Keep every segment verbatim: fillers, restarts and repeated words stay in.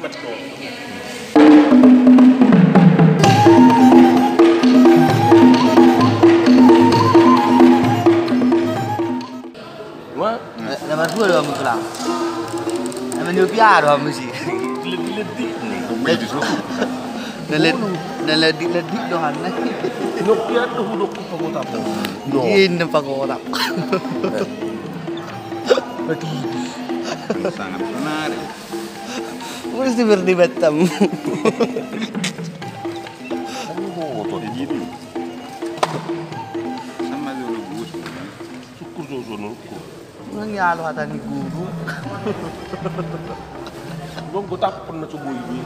Let's go. What? Nomor dua doang pulang. Nomor dua piar doang mesti. Ledik-ledik nih. Naledik-ledik doang. Nokia tuh udah kupak-kupak. Ini pagoda. Bagi Sangat menarik. Mesti berdebat tamu. motor Gitu. Sama dulu bus. syukur sono-sono. Nangyalo ata ni guru. Belum gue takut na subuh ini.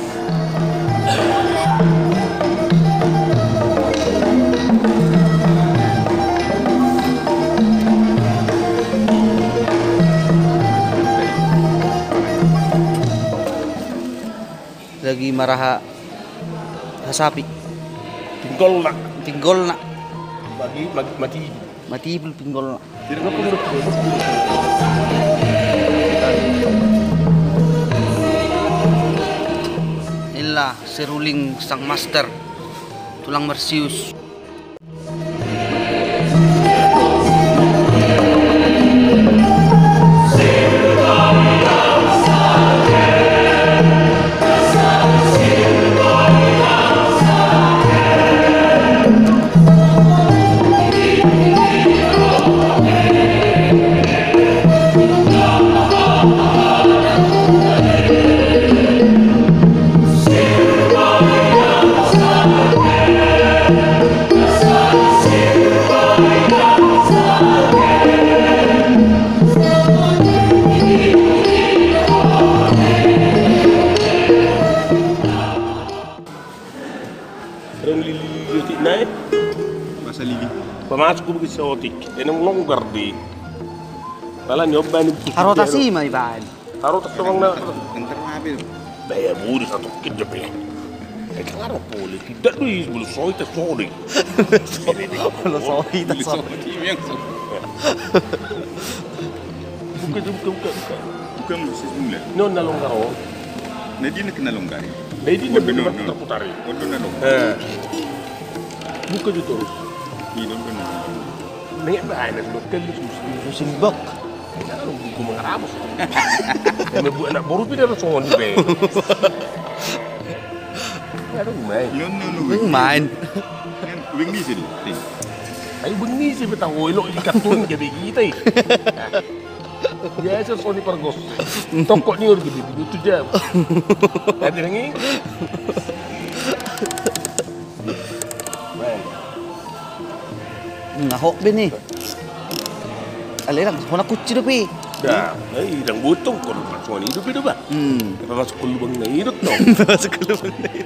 Lagi marah ha sapi. Pinggol nak. Pinggol nak. Bagi mati mati. Mati bel pinggol nak. Tidak apa menurut gue. Inilah seruling sang master tulang Marsius. Reng lili naik. Masa lili. Pamasok ko sa otik. Yan ang longgar di. Pala nyoba ni. Harotasi mah ibaan. Harot at tumang na. Entar mabe. Daya muri sa tukid na pe. Eh klaro poli. Tidak Luis bulu soy ta sorry. Kalau sorry tak sorry. Yang so. Buka buka buka. Bukan mesti semula. No na longgar oh. Nadi nak kena longgar. Dahil di na benar terputar. Odo na longgar. Eh. Buka ju terus. Ini odo na. Nengek ba ay na lokal susi. Simbok. Klaro ko mga ramos. Eh may buwan na buru pi na songon di be. Klaro may. No no no. Wing main. Wing ni sini. Ay bunyi sih betang oilo di kartun gabi kita eh. Biasa Sony Pergos. Tokok ni orang gede itu jam. Ada nengi. Ngahok ben ni. Alerang hona kucci do pi. Dah, ay dang butong ko na Sony itu beda ba? Hmm. Papasok ko lubang na irot no. Masuk ke lubang ni.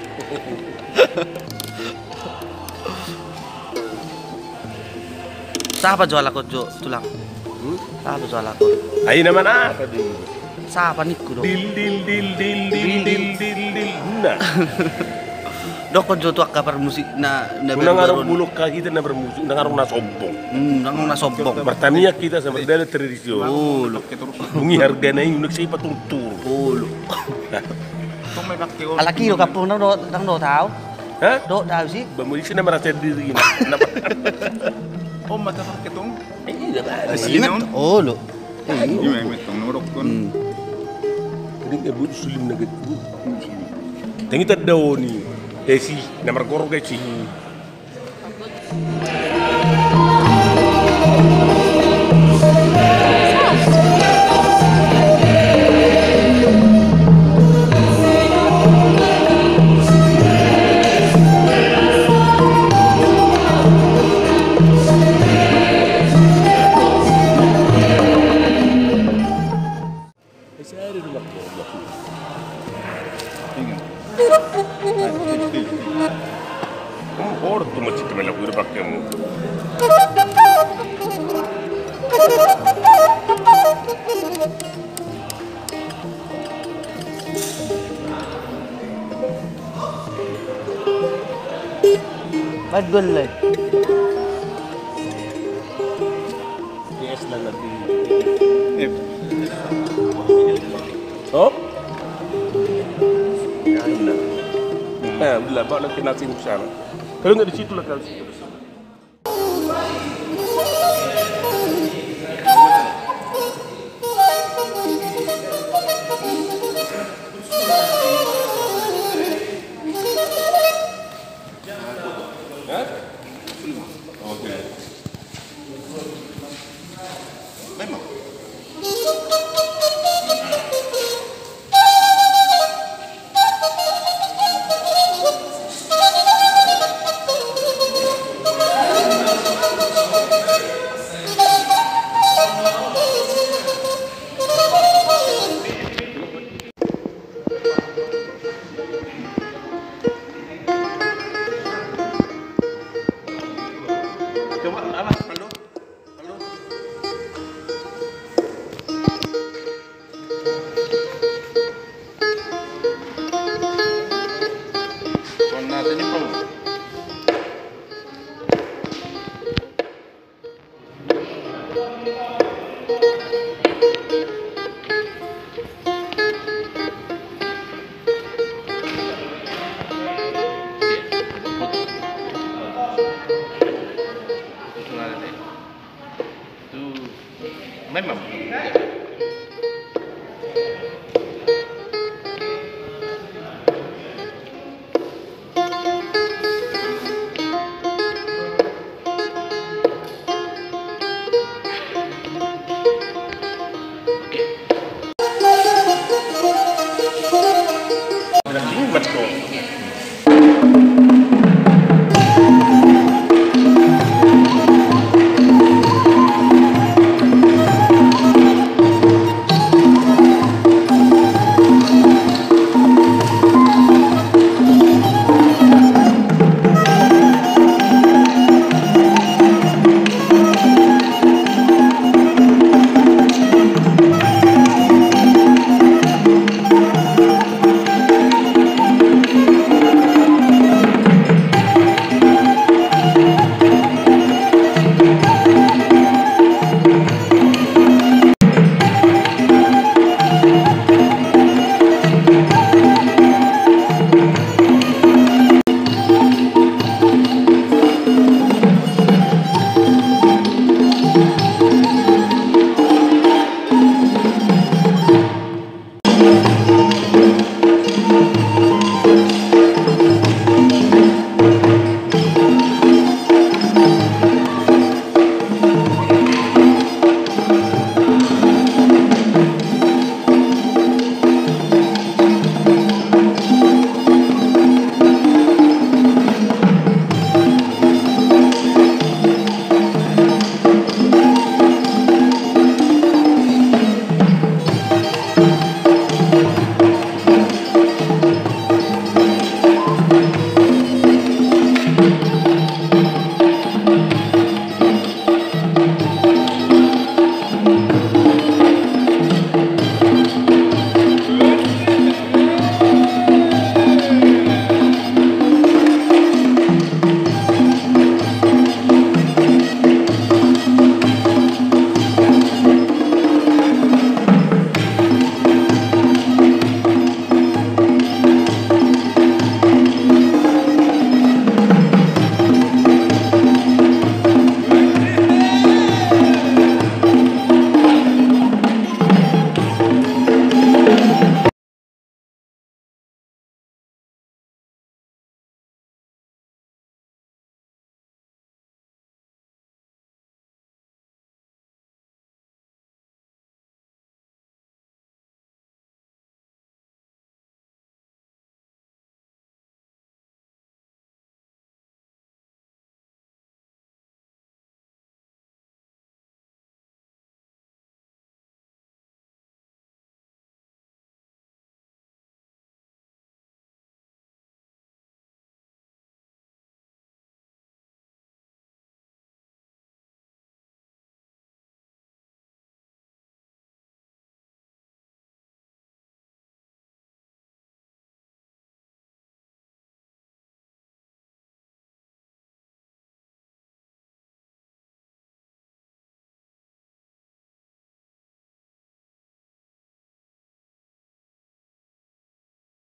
Siapa jual aku jo tulang? Hmm? Siapa jual aku? Ay naman apa di. Siapa niku do? Dil dil dil dil dil dil dil dil. Nah. Dok ko jo tu akapar musik na na Nang arong bulok ka kita na bermusik, nang arong nasombong. Hmm, nang nasombong. Bertania kita sama dala tradisi. Oh, lo. Bungi harga na yung nagsay patungtur. Oh, lo. Tong may bakti ko. Alaki lo kapung nang do nang do tao. Ha? Do tao si. Bamulisi na merasa diri na. Oh mata bakti tong. Eh, dah ba? Sinon? Oh, lo. Ini memang tong norok kon. Hmm. Ini nggak butuh sulim na gitu. Tangi tadaw ni. Eh si, namar goro kay si. Saya ada rumah Allah. Ingat. Oh, orang tu macam tu melakukan pakai mu. Badul lah. Yes lang nanti. Eh, Oh? Ya benar. Nah, udah bawa nanti nasi ke sana. Kalau nggak di situ lah kalau situ. Oke. Memang. Coba apa? Kaldo? Kaldo? Con nasi pau. Memang. Bilang dingin mas kok.